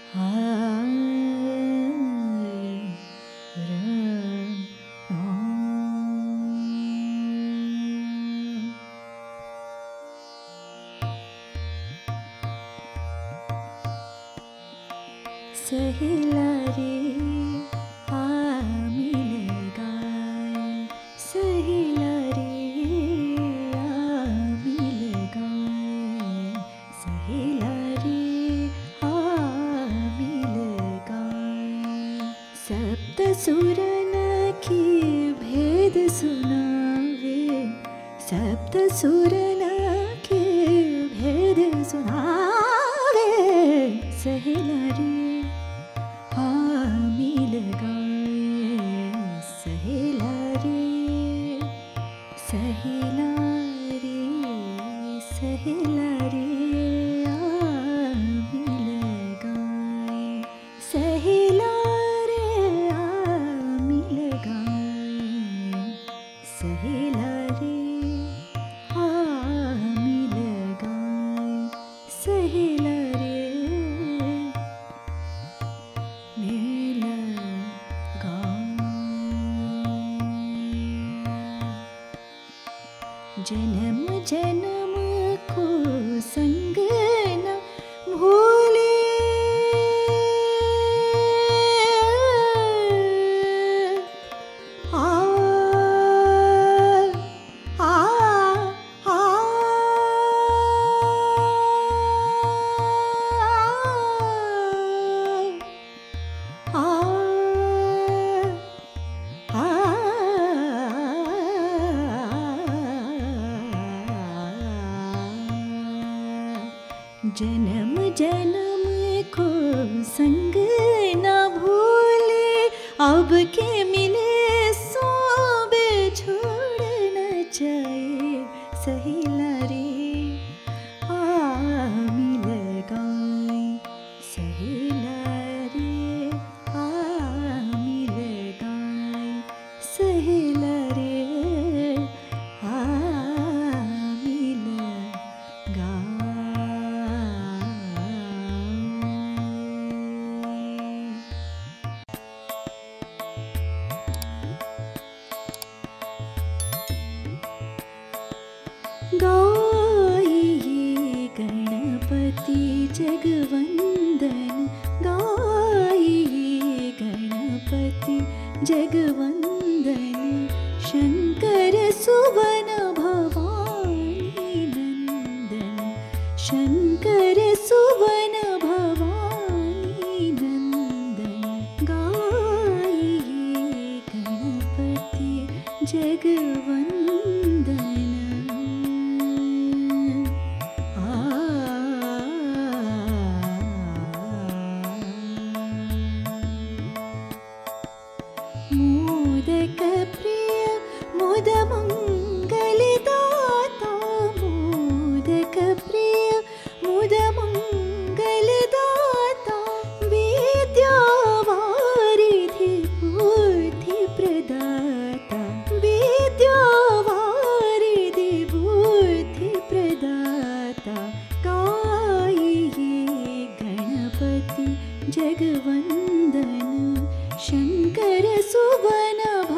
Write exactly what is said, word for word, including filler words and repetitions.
सहेला रे आ मिल गाए, सहेला रे आ मिल गाए, सहेला रे आ मिल गाए। सप्त सुरन की भेद सुनावे, सप्त सुरन के भेद सुनावे, सहेला रे मिल गाए, सहेला रे, सहेला रे, सहेला रे आ मिल गाए, सहेला रे आ मिल गाए, सहेला रे आ मिल गाए, सहेला रे मिल गाए। जन्म जन्म को संग न भूले, आ आ आ जन्म जन्म को संग न भूले, अब के मिले सो छोड़ न जाए, सहेला रे आ मिल गाए, सहेला रे आ मिल गाए, सहेला रे आ मिल गाए। गाइए गणपति जगवंदन, गाइए गणपति जगवंदन, शंकर सुवन भवानी नंदन, शंकर सुवन भवानी नंदन, गाइए गणपति जगवंदन। मोदक प्रिय मोद मंगल दाता, मोदक प्रिय मोद मंगल दाता, विद्या वारिधि बुद्धि प्रदाता, विद्या वारिधि बुद्धि प्रदाता, गाइए गणपति जगवंदन, शंकर सुवन